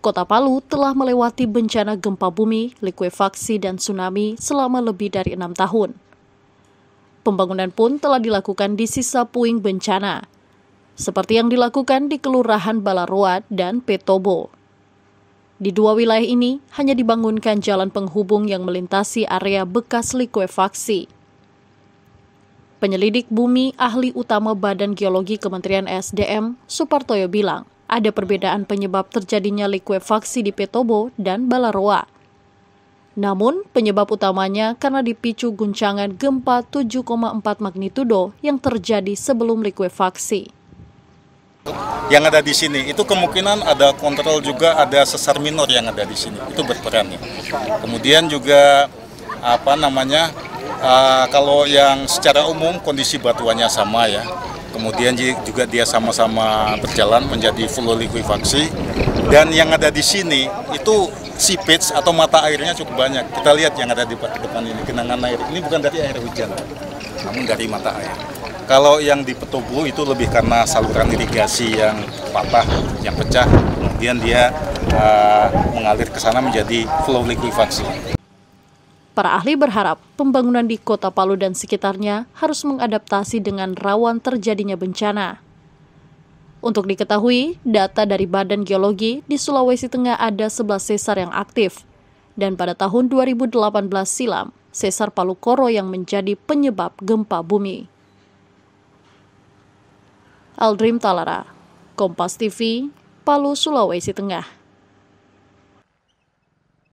Kota Palu telah melewati bencana gempa bumi, likuifaksi, dan tsunami selama lebih dari 6 tahun. Pembangunan pun telah dilakukan di sisa puing bencana, seperti yang dilakukan di Kelurahan Balaroa dan Petobo. Di dua wilayah ini hanya dibangunkan jalan penghubung yang melintasi area bekas likuifaksi. Penyelidik bumi ahli utama Badan Geologi Kementerian SDM, Supartoyo bilang, ada perbedaan penyebab terjadinya likuifaksi di Petobo dan Balaroa. Namun, penyebab utamanya karena dipicu guncangan gempa 7,4 magnitudo yang terjadi sebelum likuifaksi. Yang ada di sini, itu kemungkinan ada kontrol juga, ada sesar minor yang ada di sini, itu berperan ya. Kemudian juga, kalau yang secara umum kondisi batuannya sama ya. Kemudian juga dia sama-sama berjalan menjadi full likuifaksi. Dan yang ada di sini itu seepage atau mata airnya cukup banyak. Kita lihat yang ada di depan ini, genangan air. Ini bukan dari air hujan, namun dari mata air. Kalau yang di Petobo itu lebih karena saluran irigasi yang patah, yang pecah. Kemudian dia mengalir ke sana menjadi full likuifaksi. Para ahli berharap pembangunan di Kota Palu dan sekitarnya harus mengadaptasi dengan rawan terjadinya bencana. Untuk diketahui, data dari Badan Geologi di Sulawesi Tengah ada 11 sesar yang aktif. Dan pada tahun 2018 silam, sesar Palu Koro yang menjadi penyebab gempa bumi. Aldrim Talara, Kompas TV, Palu, Sulawesi Tengah.